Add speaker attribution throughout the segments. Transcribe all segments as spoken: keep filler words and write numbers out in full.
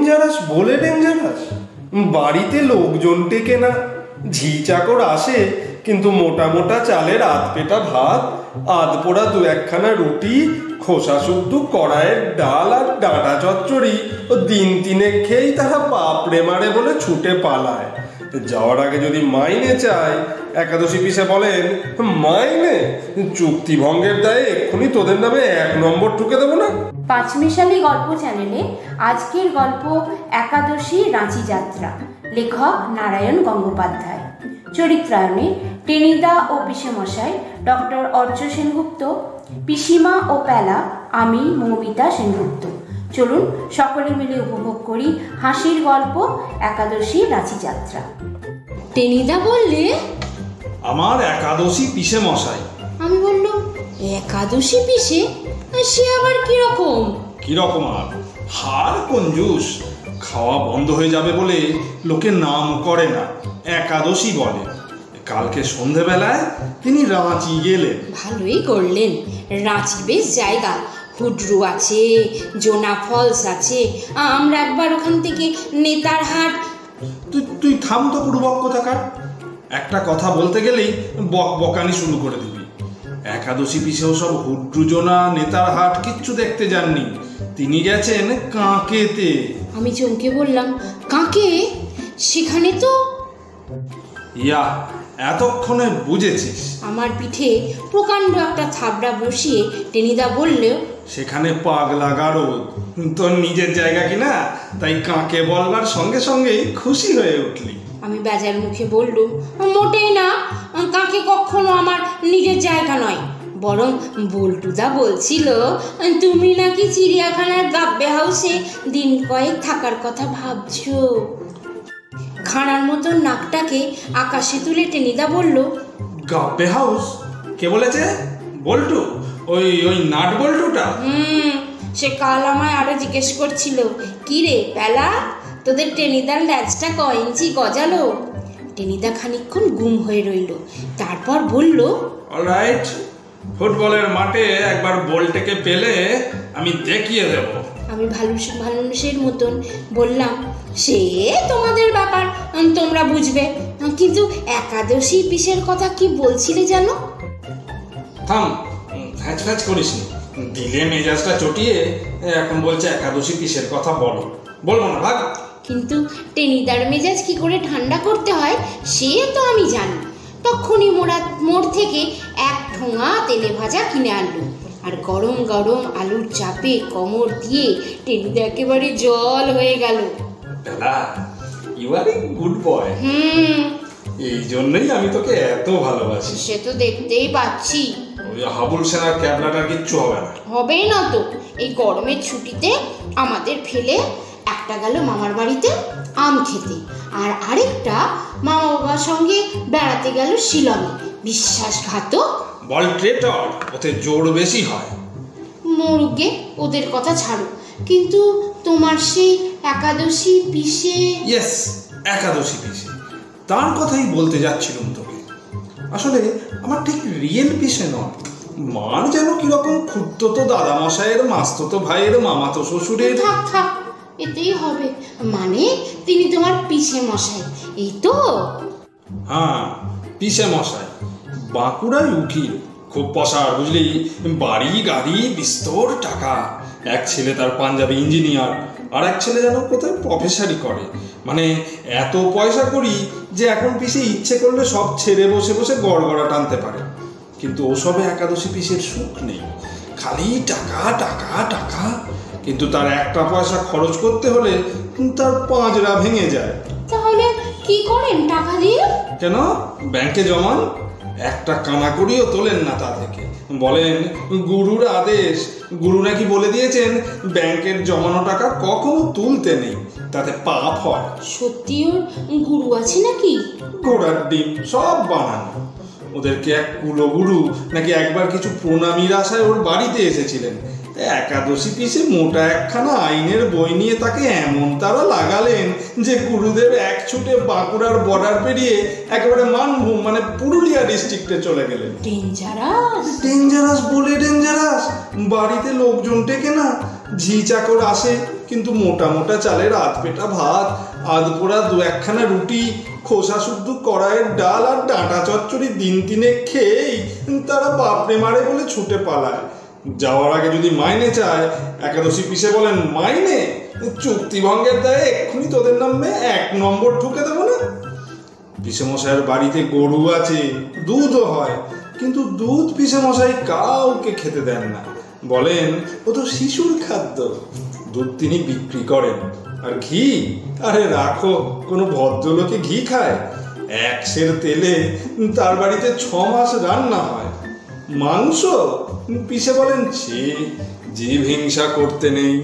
Speaker 1: Dangerous বলে dangerous? বাড়িতে লোকজন টেকে না, ঝি চাকর আসে, কিন্তু মোটা মোটা চালের আধ পেটা ভাত, আধ পোড়া দু একখানা রুটি, খোসা শুদ্ধ কড়াইয়ের ডাল আর ডাঁটা চচ্চড়ি ও দিন তিনে খেয়েই তারা বাপড়ে মারে বলে ছুটে পালায়। যাওয়ার আগে যদি মাইনে চায়, একাদশী পিসে বলেন, মাইনে চুক্তি ভঙ্গের দায়ে এক্ষুনি তোদের নামে এক নম্বর ঠুকে দেবো না।
Speaker 2: পাঁচমিশালি গল্প চ্যানেলে আজকের গল্প একাদশী রাঁচি যাত্রা, লেখক নারায়ণ গঙ্গোপাধ্যায়। চরিত্রায়নে টেনিদা ও পিসেমশাই ডক্টর অর্চ সেনগুপ্ত, পিসিমা ও প্যালা আমি মৌমিতা সেনগুপ্ত। চলুন সকলে মিলে উপভোগ করি হাসির গল্প একাদশী রাঁচি যাত্রা। টেনিদা বললে,
Speaker 3: আমার একাদশী পিসে মশাই।
Speaker 2: আমি বললাম, একাদশী পিসে? সে আবার কিরকম?
Speaker 3: কিরকম আর, হার কঞ্জুস, খাওয়া বন্ধ হয়ে যাবে বলে লোকে নাম করে না, একাদশী বলে। কালকে সন্ধেবেলায় তিনি রাঁচি গেলেন।
Speaker 2: ভালোই করলেন, রাঁচি বেশ জায়গা, হুডরু আছে, জোনা ফলস আছে, আমরা একবার ওখান থেকে নেতার হাট।
Speaker 3: তুই তুই থাম তো পূর্বক কোথাকার, একটা কথা বলতে গেলেই বক বকানি শুরু করে দিবি। একাদশী পিসেও সব হুডরু জোনা নেতার হাট কিচ্ছু দেখতে যাননি, তিনি গেছেন কাঁকেতে।
Speaker 2: আমি চমকে বললাম, কাঁকে? সেখানে তো
Speaker 3: ইয়া, এতক্ষণে বুঝেছিস?
Speaker 2: আমার পিঠে প্রকাণ্ড একটা থাবড়া বসিয়ে টেনিদা বললেও,
Speaker 3: সেখানে পাগলা গারদ, তোর নিজের জায়গা কিনা, তাই কাঁকে বলবার সঙ্গে সঙ্গেই খুশি হয়ে উঠলি।
Speaker 2: আমি বেজার মুখে বললুম, মোটেই না, কাঁকে কখনো আমার নিজের জায়গা নয়, বরং বল্টুদা বলছিল তুমি নাকি চিড়িয়াখানার গাব্বে হাউসে দিন কয়েক থাকার কথা ভাবছো। খাঁড়ার মতন নাকটাকে আকাশে তুলে টেনিদা বলল,
Speaker 3: গাব্বে হাউস? কে বলেছে? বল্টু? ওই ওই নাট বল্টুটা?
Speaker 2: হুম, সে কাল আমায় আরো জিজ্ঞেস করছিল, কি রে প্যালা, তোদের টেনিদার ল্যাজটা ক ইঞ্চি গজালো? টেনিদা খানিকক্ষণ গুম হয়ে রইল, তারপর বলল,
Speaker 3: অলরাইট, ফুটবলের মাঠে একবার বলটাকে পেলে আমি দেখিয়ে দেব।
Speaker 2: আমি ভালো ভালোবাসের মতন বললাম, সে তোমাদের ব্যাপার, তোমরা বুঝবে, কিন্তু একাদশী পিসের কথা কি বলছিলে জানো?
Speaker 3: থাম, ফ্যাচ ফ্যাচ করিস নি, দিলে মেজাজটা চটিয়ে এখন বলছে একাদশী পিসের কথা বলো। বলবো না, ভাগ।
Speaker 2: কিন্তু টেনিদার মেজাজ কি করে ঠান্ডা করতে হয় সে তো আমি জানি। তখনই মোড়া মোড় থেকে এক ঠোঙা তেলে ভাজা কিনে আনলো, আর গরম গরম আলুর চাপে কোমর দিয়ে টেনিদা একেবারে জল হয়ে গেল।
Speaker 3: You R a good boy.
Speaker 2: হুম,
Speaker 3: এই জন্যই আমি তোকে এত ভালোবাসি।
Speaker 2: সে তো দেখতেই পাচ্ছি।
Speaker 3: ওই হাবুল সেনার ক্যাবলাটার কিচ্ছু হবে না।
Speaker 2: হবেই না তো। এই গরমের ছুটিতে আমাদের ফেলে একটা গেল মামার বাড়িতে আম খেতে, আর আরেকটা মামা বাবার সঙ্গে বেড়াতে গেল শিলংয়ে। বিশ্বাসঘাতক।
Speaker 3: বল ট্রেটর, ওতে জোর বেশি হয়।
Speaker 2: মরুগে, ওদের কথা ছাড়ো, কিন্তু তোমার সেই একাদশী পিসে।
Speaker 3: ইয়েস, একাদশী পিসে, তার কথাই বলতে যাচ্ছিলাম তোকে। আসলে আমার ঠিক রিয়েল পিসে নয়, মার যেন কিরকম খুঁড়তো দাদা মশাইয়ের মাস্ততো ভাইয়ের মামাতো শ্বশুরের।
Speaker 2: থাক থাক, এতেই হবে, মানে তিনি তোমার পিসে মশাই, এই তো?
Speaker 3: হ্যাঁ, পিসে মশাই, বাঁকুড়ায় উকিল, খুব পসার বুঝলি, বাড়ি গাড়ি বিস্তর টাকা। এক ছেলে তার পাঞ্জাবি ইঞ্জিনিয়ার, আর এক ছেলে যেন কোথায় প্রফেসরই করে। মানে এত পয়সা করি যে এখন পিসে ইচ্ছে করলে সব ছেড়ে বসে বসে গড়গড়া টানতে পারে। কিন্তু ওসবে একাদশী পিসের সুখ নেই, খালি টাকা টাকা টাকা। কিন্তু তার একটা পয়সা খরচ করতে হলে তার পাঁজরা ভেঙে যায়।
Speaker 2: তাহলে কি করেন টাকা দিয়ে?
Speaker 3: কেন, ব্যাংকে জমান। একটা কানাকড়িও তোলেন না তা থেকে, বলেন গুরুর আদেশ। গুরু নাকি বলে দিয়েছেন ব্যাংকের জমানো টাকা কখনো তুলতে নেই, তাতে পাপ হয়।
Speaker 2: সত্যি ওর গুরু আছে নাকি?
Speaker 3: ঘোড়ার ডিম, সব বানানো। ওদেরকে এক কুলগুরু নাকি একবার কিছু প্রণামীর আশায় ওর বাড়িতে এসেছিলেন। একাদশী পিসে মোটা একখানা আইনের বই নিয়ে তাকে এমন তারা লাগালেন যে গুরুদেব এক ছুটে বাঁকুড়ার বর্ডার পেরিয়ে একেবারে মানভূম মানে পুরুলিয়া ডিস্ট্রিক্টে চলে গেলেন।
Speaker 2: ডেঞ্জারাস।
Speaker 3: ডেঞ্জারাস বলে ডেঞ্জারাস, বাড়িতে লোকজন টেকে না,
Speaker 1: ঝি চাকর আসে, কিন্তু মোটা মোটা চালের আধ পেটা ভাত, আধ পোড়া দু একখানা রুটি, খোসা শুদ্ধ কড়াইয়ের ডাল আর ডাঁটা চচ্চড়ি দিন তিনে খেয়েই তারা বাপরে মারে বলে ছুটে পালায়। যাওয়ার আগে যদি মাইনে চায়, একাদশী পিসে বলেন, মাইনে চুক্তিভঙ্গের দায়ে এক্ষুনি তোদের নামে এক নম্বর ঠুকে দেবো না। পিসেমশাইয়ের বাড়িতে গরু আছে, দুধও হয়, কিন্তু দুধ পিসেমশাই কাউকে খেতে দেন না, বলেন ও তো শিশুর খাদ্য। দুধ তিনি বিক্রি করেন। আর ঘি, আরে রাখো, কোনো ভদ্রলোকে ঘি খায়? এক সের তেলে তার বাড়িতে ছ মাস রান্না হয়। মাংস পিসে বলেন, ছি, জীব হিংসা করতে নেই।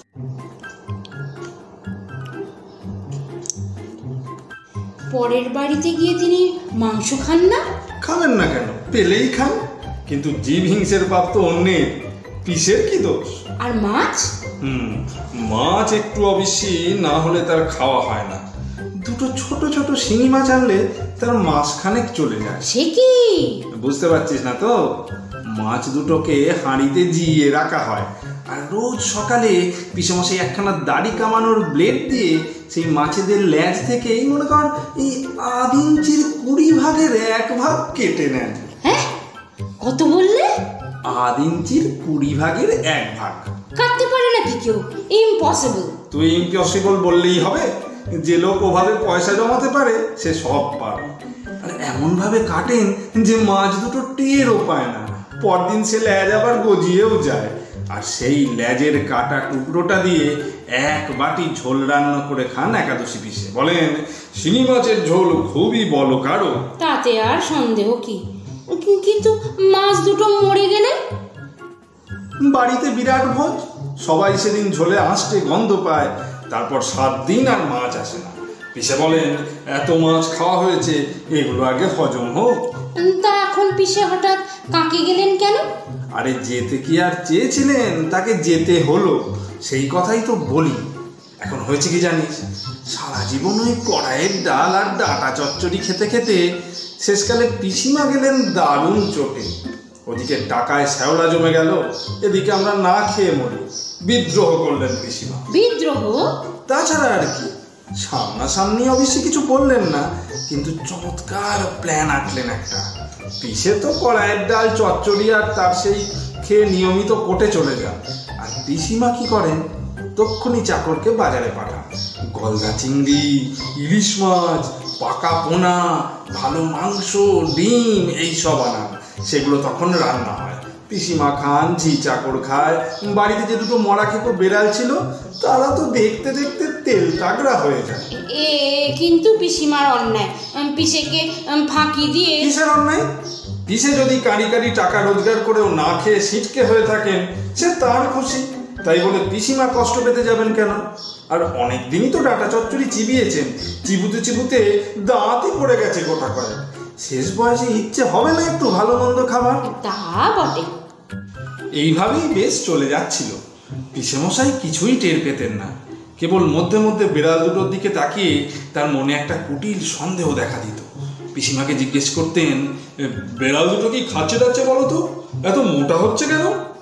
Speaker 2: পরের বাড়িতে গিয়ে তিনি মাংস খান না?
Speaker 1: খাবেন না কেন, পেলেই খান, কিন্তু জীব হিংসের পাপ তো অন্যের, পিসের কি দোষ?
Speaker 2: আর মাছ?
Speaker 1: হুম মাছ একটু অবশ্যই না হলে তার খাওয়া হয় না। দুটো ছোট ছোট শিঙি মাছ আনলে তার মাস খানেক চলে যায়।
Speaker 2: সে কি?
Speaker 1: বুঝতে পারছিস না তো? মাছ দুটোকে হাঁড়িতে জিয়ে রাখা হয়, আর রোজ সকালে পিসেমশাই একখানা দাড়ি কামানোর ব্লেড দিয়ে সেই মাছেদের ল্যাজ থেকে এই মনে কর এই আধ ইঞ্চির কুড়ি ভাগের এক ভাগ কেটে নেন।
Speaker 2: হ্যাঁ, কত বললে?
Speaker 1: আধ ইঞ্চির কুড়ি ভাগের এক ভাগ।
Speaker 2: কাটতে পারে নাকি কেউ? ইম্পসিবল।
Speaker 1: তুই ইম্পসিবল বললেই হবে? যে লোক ওভাবে পয়সা জমাতে পারে সে সব পারে। আর এমন ভাবে কাটেন যে মাছ দুটো টেরও পায় না, পরদিন সে ল্যাজ আবার গজিয়েও যায়। আর সেই ল্যাজের কাটা টুকরোটা দিয়ে এক বাটি ঝোল রান্না করে খান একাদশী পিসে, বলেন শিঙি মাছের ঝোল খুবই বলো কারো।
Speaker 2: তাতে আর সন্দেহ কি? কিন্তু মাছ দুটো মরে গেলে?
Speaker 1: বাড়িতে বিরাট ভোজ, সবাই সেদিন ঝোলে আঁশটে গন্ধ পায়, তারপর সাত দিন আর মাছ আসে না। পিসে বলেন, এত মাছ খাওয়া হয়েছে, এগুলো আগে হজম হোক।
Speaker 2: তা এখন পিসে হঠাৎ কাকে গেলেন কেন?
Speaker 1: আরে যেতে কি আর চেয়েছিলেন, তাকে যেতে হলো, সেই কথাই তো বলি। এখন হয়েছে কি জানিস, সারা জীবন ওই কড়াইয়ের ডাল আর ডাঁটা চচ্চড়ি খেতে খেতে শেষকালে পিসিমা গেলেন দারুণ চোটে। ওদিকে টাকায় শ্যাওলা জমে গেল, এদিকে আমরা না খেয়ে মরি। বিদ্রোহ করলেন পিসিমা।
Speaker 2: বিদ্রোহ?
Speaker 1: তাছাড়া আর কি, সামনাসামনি অবশ্যই কিছু বললেন না, কিন্তু চমৎকার প্ল্যান আঁকলেন একটা। পিসে তো কড়াইয়ের ডাল চচ্চড়ি আর তার সেই খেয়ে নিয়মিত কোটে চলে যান, আর পিসিমা কি করেন, তক্ষুনি চাকরকে বাজারে পাঠান। গলদা চিংড়ি, ইলিশ মাছ, পাকা পোনা, ভালো মাংস, ডিম এইসব আনান, সেগুলো তখন রান্না হয়। পিসিমা খান, ঝি চাকর খায়। বাড়িতে যে দুটো মরা খেকো বেড়াল ছিল, তারা তো দেখতে দেখতে তেল তাগড়া হয়ে যায়।
Speaker 2: এ কিন্তু পিসিমার অন্যায়, পিসেকে ফাঁকি দিয়ে।
Speaker 1: কিসের অন্যায়? পিসে যদি কারি কারি টাকা রোজগার করেও না খেয়ে সিটকে হয়ে থাকেন, সে তার খুশি, তাই বলে পিসিমা কষ্ট পেতে যাবেন কেন? আর অনেক দিনই তো ডাটা চচ্চড়ি চিবিয়েছেন, চিবুতে চিবুতে দাঁতই পড়ে গেছে গোটা কয়েক। শেষ বয়সে ইচ্ছে হবে না একটু ভালো মন্দ খাবার?
Speaker 2: তা বটে।
Speaker 1: এইভাবেই বেশ চলে যাচ্ছিল। পিসেমশাই কিছুই টের পেতেন না, কেবল মধ্যে মধ্যে বেড়াল দুটোর দিকে তাকিয়ে তার মনে একটা কুটিল সন্দেহ দেখা দিত। পিসিমাকে জিজ্ঞেস করতেন, বেড়াল দুটো কি খাচ্ছে টাচ্ছে বলো তো, এত মোটা হচ্ছে কেন?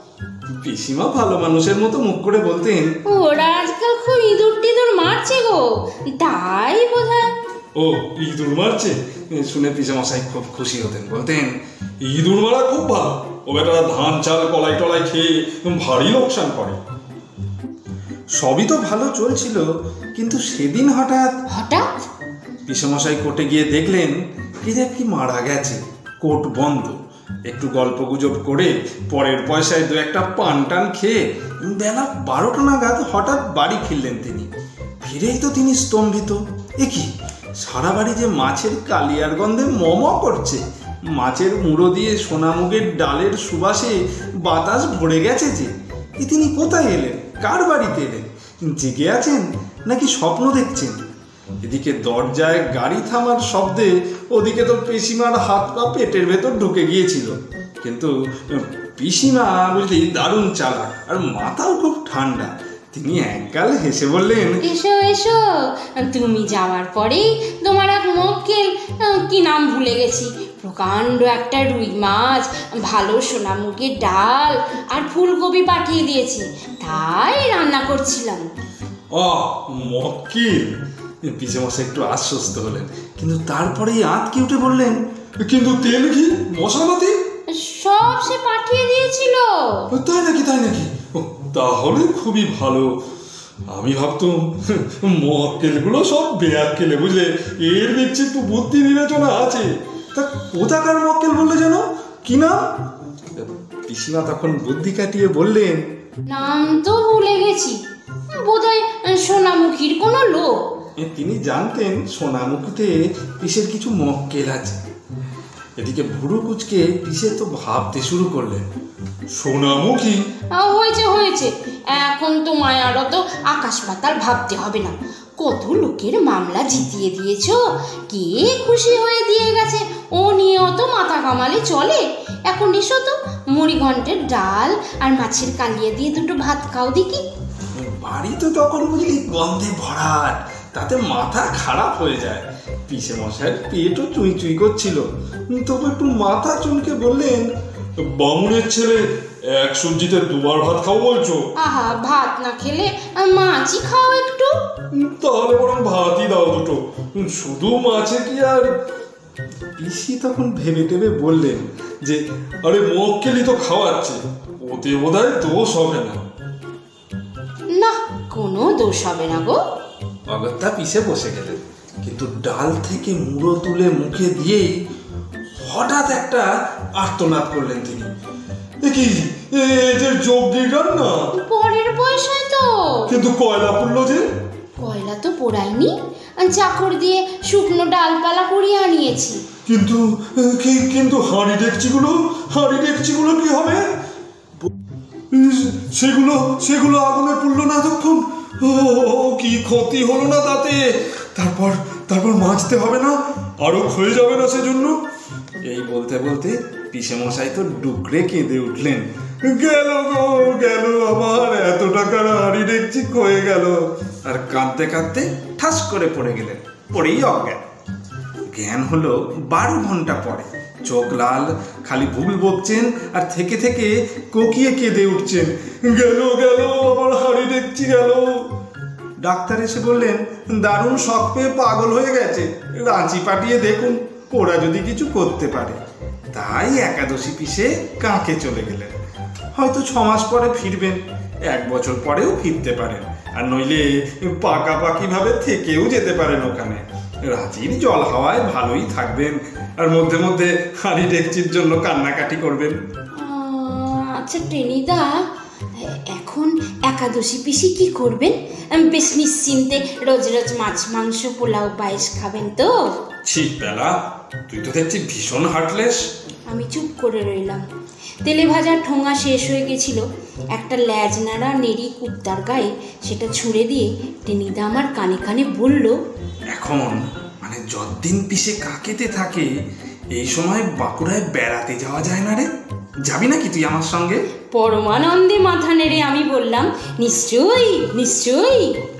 Speaker 1: পিসিমা ভালো মানুষের মতো মুখ করে বলতেন,
Speaker 2: ওরা আজকাল খুব ইঁদুর টিঁদুর মারছে গো, তাই বোধহয়।
Speaker 1: ও ইঁদুর মারছে? শুনে পিসেমশাই খুব খুশি হতেন, বলতেন, ইঁদুর মারা খুব ভালো, ও বেটারা ধান চাল কলাই টলাই খেয়ে ভারী লোকসান করে। সবই তো ভালো চলছিল, কিন্তু সেদিন হঠাৎ
Speaker 2: হঠাৎ
Speaker 1: পিসেমশাই কোর্টে গিয়ে দেখলেন কি দেখ কি মারা গেছে, কোর্ট বন্ধ। একটু গল্প গুজব করে পরের পয়সায় দু একটা পান টান খেয়ে বেলা বারোটা নাগাদ হঠাৎ বাড়ি ফিরলেন তিনি। ফিরেই তো তিনি স্তম্ভিত, এ কি সারা বাড়ি যে মাছের কালিয়ার গন্ধে মম করছে, মাছের মুড়ো দিয়ে সোনামুগের ডালের সুবাসে বাতাস ভরে গেছে যে। এ তিনি কোথায় এলেন, কার বাড়িতে এলেন, জেগে আছেন নাকি স্বপ্ন দেখছেন? এদিকে দরজায় গাড়ি থামার শব্দে ওদিকে তো পিসিমার হাত পা পেটের ভেতর ঢুকে গিয়েছিল। কিন্তু পিসিমা বুঝলি দারুণ চালাক, আর মাথাও খুব ঠান্ডা। তিনি একগাল হেসে বললেন,
Speaker 2: এসো এসো, তুমি যাওয়ার পরেই তোমার এক মক্কেল, কি নাম ভুলে গেছি, প্রকাণ্ড একটা রুই মাছ, ভালো সোনামুগের ডাল আর ফুলকপি পাঠিয়ে দিয়েছে, তাই রান্না করছিলাম।
Speaker 3: আ মক্কেল। পিসে মশাই একটু আশ্বস্ত হলেন, কিন্তু তারপরেই আঁতকে উঠে বললেন, কিন্তু তেল ঘি মশলাপাতি
Speaker 2: সব সে পাঠিয়ে দিয়েছিল।
Speaker 3: তাই নাকি? তাই নাকি? ও, তাহলে খুবই ভালো। আমি ভাবতাম মক্কেলগুলো সব বেয়াক্কেলে, বুঝলে? এর দেখছি একটু বুদ্ধি বিবেচনা আছে। তা কোথাকার মক্কেল বললে যেন, কি না? পিসিমা তখন বুদ্ধি কাটিয়ে বললেন,
Speaker 2: নাম তো ভুলে গেছি, বোধহয় সোনামুখীর কোনো লোক।
Speaker 3: তিনি জানতেন সোনামুখীতে পিসের কিছু মক্কেল আছে। এদিকে ভুরু কুচকে পিসে তো ভাবতে শুরু করলেন, সোনামুখী
Speaker 2: হয়েছে হয়েছে, এখন তো মায়ারও তো আকাশ পাতাল ভাবতে হবে না। কত লোকের মামলা জিতিয়ে দিয়েছ, কে খুশি হয়ে দিয়ে গেছে, ও নিয়ে অত মাথা কামালে চলে। এখন এসো তো, মুড়ি ঘন্টের ডাল আর মাছের কালিয়া দিয়ে দুটো ভাত খাও দেখি।
Speaker 3: বাড়ি তো তখন বুঝলি গন্ধে ভরাট, তাতে মাথা খারাপ হয়ে যায়। পিসে মশাইয়ের পেটও চুই চুই করছিল, তবু একটু মাথা চুনকে বললেন, বামুনের ছেলে এক সবজিতে দুবার ভাত খাও বলছো?
Speaker 2: আহা, ভাত না খেলে মাছই খাও একটু।
Speaker 3: তাহলে বরং ভাতই দাও দুটো, শুধু মাছে কি আর। পিসি তখন ভেবে টেবে বললেন যে, আরে মক্কেলি তো খাওয়াচ্ছে, ওতে বোধহয় দোষ হবে না।
Speaker 2: না, কোনো দোষ হবে না গো।
Speaker 3: অগত্যা পিসে বসে গেলেন, কিন্তু ডাল থেকে মুড়ো তুলে মুখে দিয়েই হঠাৎ একটা আর্তনাদ করলেন তিনি। দেখি যে যজ্ঞের রান্না
Speaker 2: পরের পয়সায় তো,
Speaker 3: কিন্তু কয়লা পড়লো যে?
Speaker 2: কয়লা তো পোড়ায়নি, চাকর দিয়ে শুকনো ডালপালা কুড়িয়ে আনিয়েছি।
Speaker 3: কিন্তু কিন্তু হাঁড়ি ডেকচিগুলো হাঁড়ি ডেকচিগুলো কি হবে? সেগুলো সেগুলো আগুনে পুড়লো না তখন? ও কি ক্ষতি হলো না তাতে? তারপর তারপর মাজতে হবে না, আরো ক্ষয়ে যাবে না সেজন্য? এই বলতে বলতে পিসে মশাই তো ডুকরে কেঁদে উঠলেন, গেল গো গেল, আমার এত টাকার হাঁড়ি ডেকচি ক্ষয়ে গেল। আর কাঁদতে কাঁদতে ঠাস করে পড়ে গেলেন, পড়েই অজ্ঞান। জ্ঞান হলো বারো ঘন্টা পরে। চোখ লাল, খালি ভুল বকছেন আর থেকে থেকে কোকিয়ে কেঁদে উঠছেন, গেল গেল, আমার হাঁড়ি ডেকচি গেল। ডাক্তার এসে বললেন, দারুণ শখ পেয়ে পাগল হয়ে গেছে, রাঁচি পাঠিয়ে দেখুন, ওরা যদি কিছু করতে পারে। তাই একাদশী পিসে কাঁকে চলে গেলেন। হয়তো ছ মাস পরে ফিরবেন, এক বছর পরেও ফিরতে পারেন, আর নইলে পাকাপাকি ভাবে থেকেও যেতে পারেন ওখানে। রাঁচির জল হাওয়ায় ভালোই থাকবেন, আর মধ্যে মধ্যে হাঁড়ি ডেকচির জন্য কান্নাকাটি করবেন।
Speaker 2: আচ্ছা টেনিদা, এখন একাদশী পিসি কি করবেন? বেশ নিশ্চিন্তে রোজ রোজ মাছ মাংস পোলাও পায়েস খাবেন তো?
Speaker 3: ঠিক বেলা, তুই তো দেখছি ভীষণ হার্টলেস।
Speaker 2: আমি চুপ করে রইলাম। তেলে ভাজার ঠোঙা শেষ হয়ে গেছিল, একটা ল্যাজ নাড়া নেড়ি কুত্তার গায়ে সেটা ছুঁড়ে দিয়ে টেনিদা আমার কানে কানে বলল,
Speaker 3: এখন মানে যতদিন পিসে কাকেতে থাকে, এই সময় বাঁকুড়ায় বেড়াতে যাওয়া যায় না রে? যাবি নাকি তুই আমার সঙ্গে?
Speaker 2: পরমানন্দে মাথা নেড়ে আমি বললাম, নিশ্চয়ই নিশ্চয়ই।